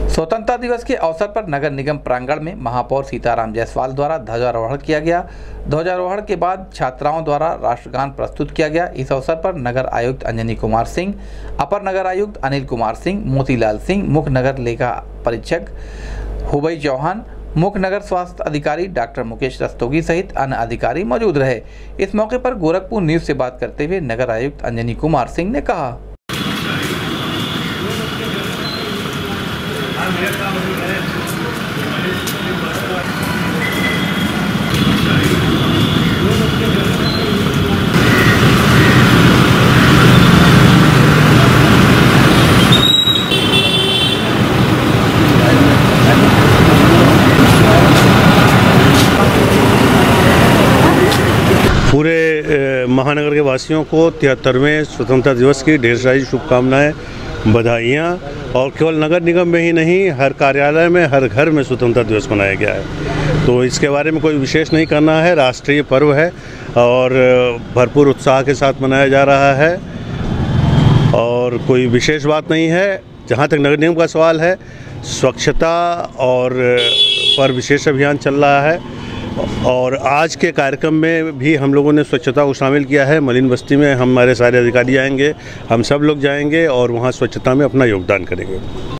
स्वतंत्रता दिवस के अवसर पर नगर निगम प्रांगण में महापौर सीताराम जायसवाल द्वारा ध्वजारोहण किया गया। ध्वजारोहण के बाद छात्राओं द्वारा राष्ट्रगान प्रस्तुत किया गया। इस अवसर पर नगर आयुक्त अंजनी कुमार सिंह, अपर नगर आयुक्त अनिल कुमार सिंह, मोतीलाल सिंह, मुख्य नगर लेखा परीक्षक हुबई चौहान, मुख्य नगर स्वास्थ्य अधिकारी डॉक्टर मुकेश रस्तोगी सहित अन्य अधिकारी मौजूद रहे। इस मौके पर गोरखपुर न्यूज से बात करते हुए नगर आयुक्त अंजनी कुमार सिंह ने कहा, पूरे महानगर के वासियों को 73वें स्वतंत्रता दिवस की ढेर सारी शुभकामनाएं, बधाइयाँ। और केवल नगर निगम में ही नहीं, हर कार्यालय में, हर घर में स्वतंत्रता दिवस मनाया गया है। तो इसके बारे में कोई विशेष नहीं करना है। राष्ट्रीय पर्व है और भरपूर उत्साह के साथ मनाया जा रहा है और कोई विशेष बात नहीं है। जहाँ तक नगर निगम का सवाल है, स्वच्छता और पर विशेष अभियान चल रहा है और आज के कार्यक्रम में भी हम लोगों ने स्वच्छता को शामिल किया है। मलिन बस्ती में हमारे सारे अधिकारी आएंगे, हम सब लोग जाएंगे और वहाँ स्वच्छता में अपना योगदान करेंगे।